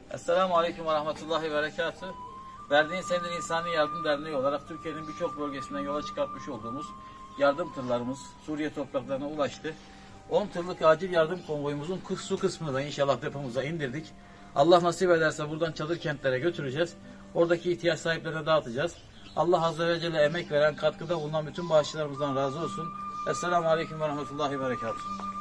Esselamu Aleyküm ve Rahmetullahi ve Berekatuhu. Verdiğin Senin İnsani Yardım Derneği olarak Türkiye'nin birçok bölgesinden yola çıkartmış olduğumuz yardım tırlarımız Suriye topraklarına ulaştı. 10 tırlık acil yardım konvoyumuzun su kısmını da inşallah depomuza indirdik. Allah nasip ederse buradan çadır kentlere götüreceğiz. Oradaki ihtiyaç sahiplerine dağıtacağız. Allah Azze ve Celle emek veren, katkıda bulunan bütün bağışçılarımızdan razı olsun. Esselamu Aleyküm ve Rahmetullahi ve Berekatuhu.